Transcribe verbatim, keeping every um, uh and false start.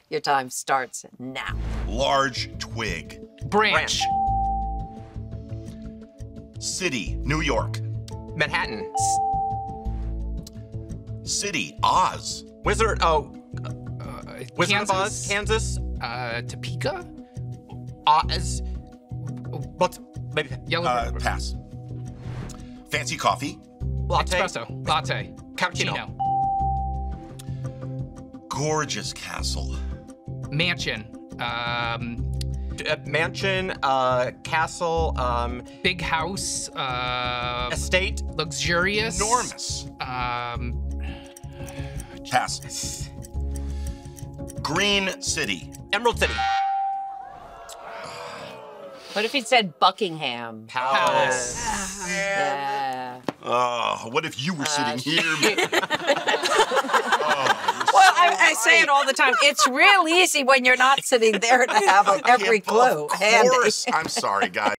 Your time starts now. Large twig. Branch. City, New York. Manhattan. City, Oz. Wizard, oh. Uh, Wizard of Kansas. Oz, Kansas. Uh, Topeka? Oz. What's, maybe. Yellow. Uh, pass. Fancy coffee. Latte. Espresso. Latte. Cappuccino. Gorgeous castle. Mansion. Um, Uh, mansion, uh, castle, um, big house. Uh, estate. luxurious. Enormous. Um, Pass. Green City. Emerald City. What if he said Buckingham? Palace. Yeah. Oh, what if you were sitting here? Well, I, I say it all the time. It's real easy when you're not sitting there to have every clue Of handy. course. I'm sorry, guys.